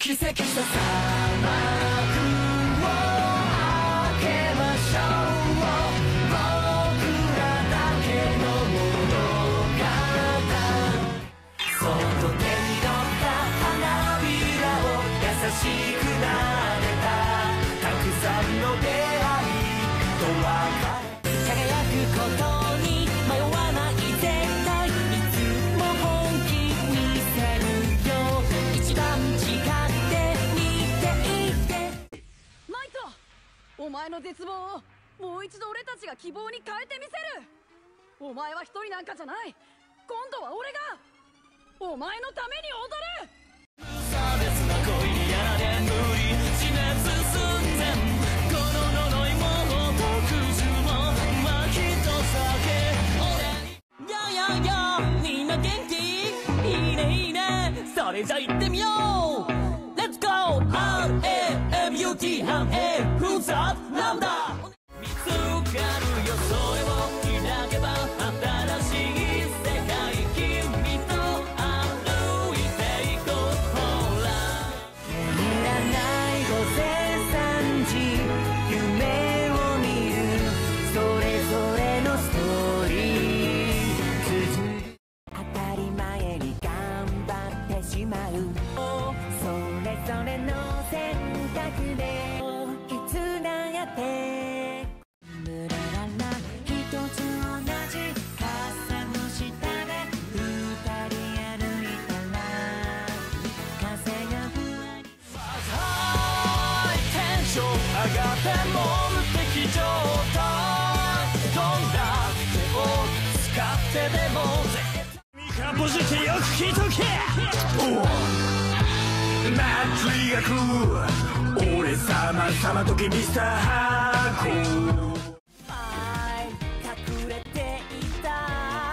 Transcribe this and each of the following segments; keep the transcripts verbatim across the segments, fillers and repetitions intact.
奇跡さ砂漠を開けましょう。僕らだけの物語。そっと手に乗った花びらを優しく撫でた。たくさんの出会いと別れ、輝くことに迷わない絶対。いつも本気見せるよ。一番誓って見ていて。 ナイト、お前の絶望をもう一度俺たちが希望に変えてみせる。お前は一人なんかじゃない。今度は俺がお前のために踊る。 差別な恋にやられ無理地熱寸前。この呪いも特殊も巻きと酒俺に。やややみんな元気いいねいいね。それじゃ行ってみよう。 Let's go アールエーエムユーティー ハンエーフザなんだ。見つかるよそれを開けば新しい世界。君と歩いていこう。ほら眠らない午前さんじ夢を見る。それぞれのストーリー続く。当たり前に頑張ってしまう。それぞれの選択でいつなんやって無駄だな。一つ同じ傘の下で二人歩いたら風がふわり。ハイテンション上がっても無敵状態。どんな手を使ってでも絶対かぼじてよく聞いとけ。マッチが来る俺様様時ミスターハーコー。隠れていた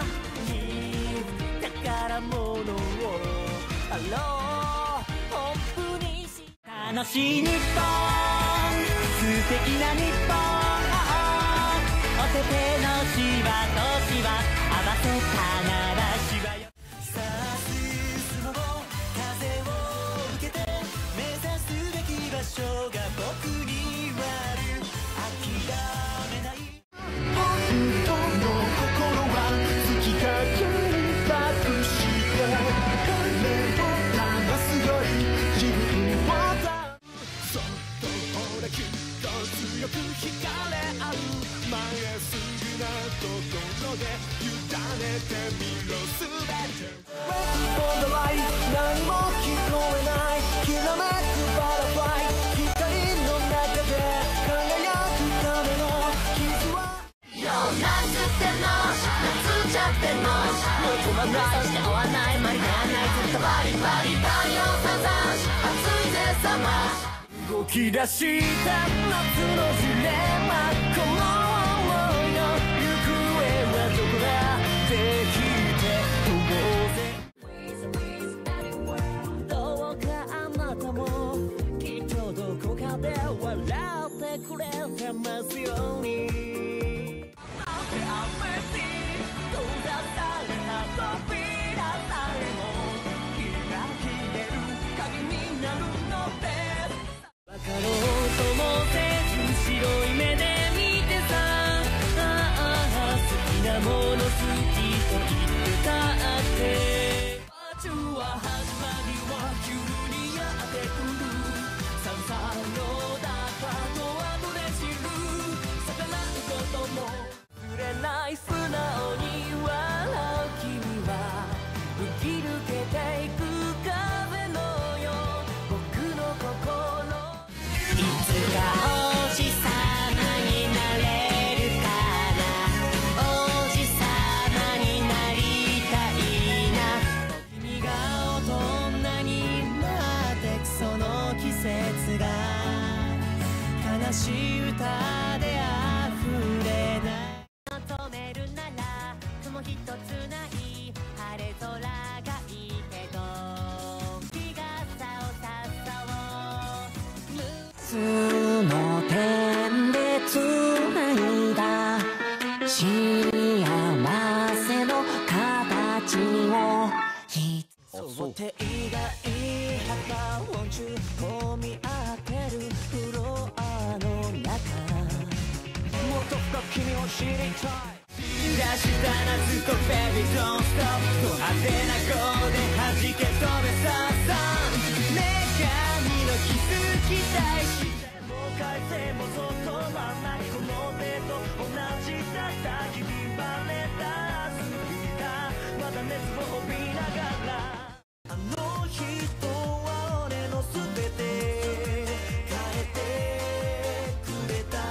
宝物をあろう本当にし楽しい日本素敵な日本。おててのしわとしわ合わせたならしわよ。さあ進もう風を受けて目指すべき場所が僕にはある。諦めない。本当の心は月がバクして彼を騙すより自分をだ。そっとほらきっと強く惹かれ合う。まっすぐな心で委ねてみろ全て。Waiting for the light 何も聞こえないきらめくバラフライ。光の中で輝くための傷はようなんつってんのなんつっちゃってんの。もう止まんないして終わんない間に合わないずっとバリバリバリをさざし熱いぜさま。動き出した夏のジレンマ。この想いの行方はどこだ。できて飛ぼうぜ。どうかあなたもきっとどこかで笑ってくれてますように。閉ざされた扉さえも開き出る鍵になるのです。分かろうともせず白い目で見てさ。ああ好きなもの好きと言ってたって途中は始まりは急にやってくる。さんさのだったと後で知る。逆らうことも触れない素直に笑う君は吹き抜けていく風のよう僕の心。いつか王子様になれるかな。王子様になりたいな。君が大人になってくその季節が悲しい歌で溢れない。求めるなら雲一つない晴れ空がいいけど日傘をさそう。の点でつないだ幸せの形を。そう手以外 How about won't you と君を知りたい出した夏とベビードンストップド派手な声で弾け飛べささ女神のキス期待してもう返せもそっとまんないこの手と同じ叩きビバレた明日の日だまだ熱を帯びながらあの人は俺の全て変えてくれた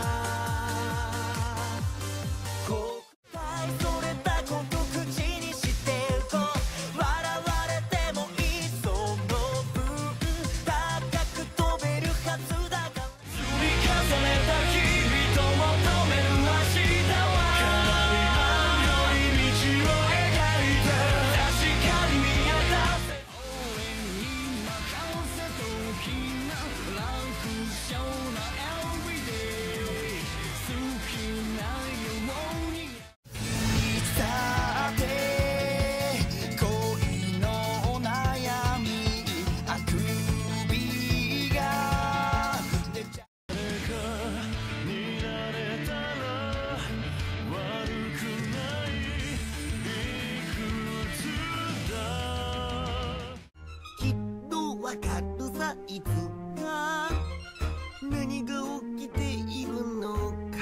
後悔それたこと口にしてこう笑われてもいいその分高く飛べるはずだから積み重ねた日々と求める明日は鏡のより道を描いて確かに見当たって応援に任せときなランクショーな Everyday 好きなようにさて恋の悩みあくびが出ちゃう誰かになれたら悪くないいくつだきっとわかるさいつか何が起きているのか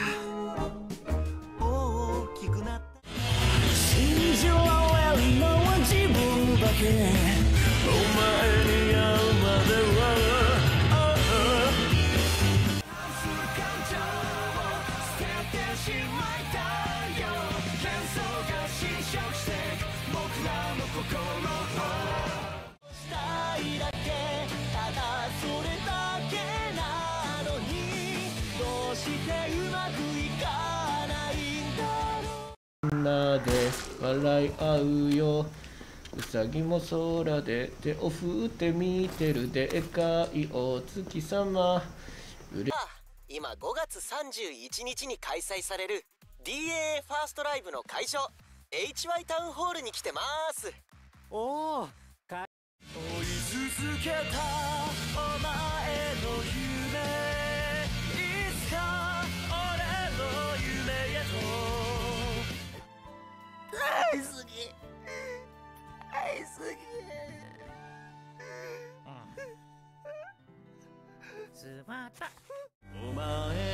大きくなった信じられるのは自分だけお前に会うまでは感情を捨ててしまいたいよ喧騒が侵食して僕らの心をしたいだけただそれだけなのにどうしてうまくいかないんだろうみんなで笑い合うようさぎも空で手を振って見てるでかいお月様うれ今ごがつさんじゅういちにちに開催される ディーエーエー ファーストライブの会場 エイチワイ タウンホールに来てます。 おお追い続けたお前の夢いつか俺の夢へと大好き大好つまったお前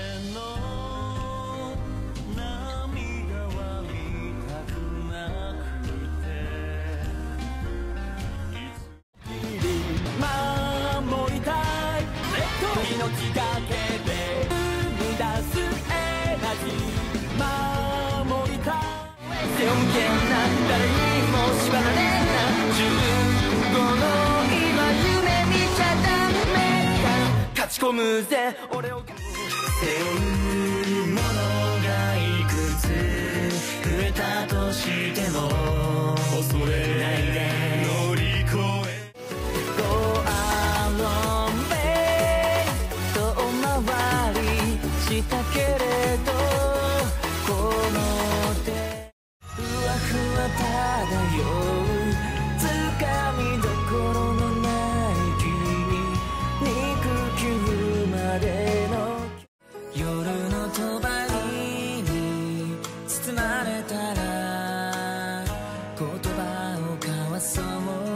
の涙は見たくなくて守りたい命がけで生み出すエナジー守りたい背負けない誰にも縛られないじゅうごの今夢見ちゃダメだ勝ち込むぜ俺を背負うものがいくつ増えたとしても恐れないで乗り越えGo along way 遠回りしたけれどこの手ふわふわ漂うつかみどころのない君肉球までの夜の帳に包まれたら言葉を交わそう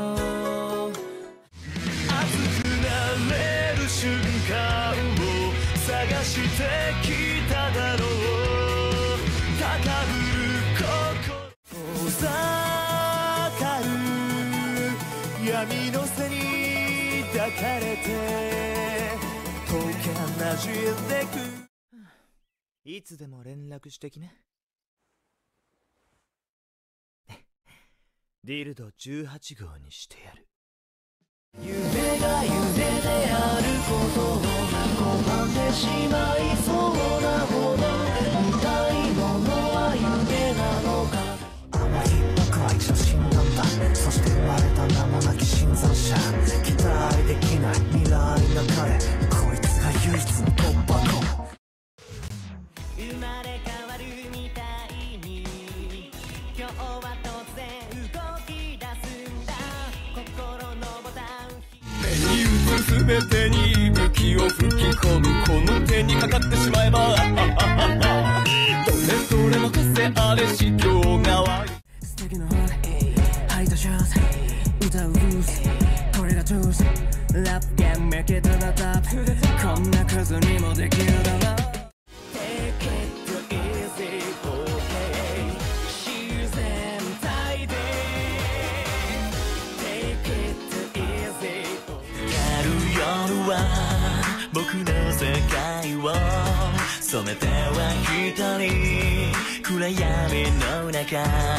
熱くなれる瞬間を探してきただろう高ぶる心遠ざかる闇の背に抱かれて溶けなじんでくいつでも連絡してきね。ディルドじゅうはちごうにしてやる。 夢が夢であることを拒んでしまいそうなほど見たいものは夢なのか甘い僕は一度死んだんだそして生まれた名もなき新参者期待できない未来の彼こいつが唯一の突破口生まれ変わるみたいに今日は突然動き出すんだ心のボタン目に映るすべてに武器を吹き込むこの手にかかってしまえばどれ飯今日がわ素敵な履いたシャツ歌うブルースこれがトゥースラップゲームめけたらタップこんなクズにもできるだろう Take it easy okay 自然体で Take it easy やる夜は僕の世界を染めては一人暗闇の中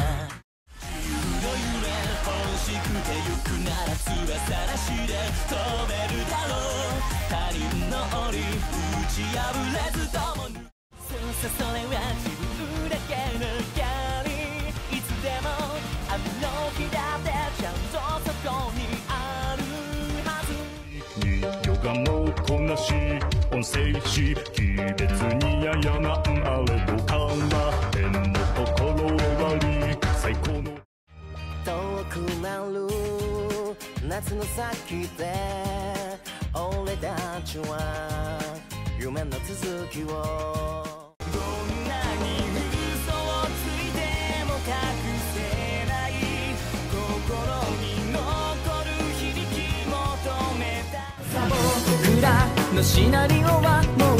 欲しくてゆくなら翼なしで飛べるだろう他人の檻打ち破れずともそうさそれは自分だけの光いつでも雨の日だってちゃんとそこにあるはずヨガもこなし音声し非別にややなんあれどかな縁のところ終わり最高の遠くなる夏の先で俺たちは夢の続きをどんなに嘘をついても隠せない心に残る響き求めた僕らのシナリオはもう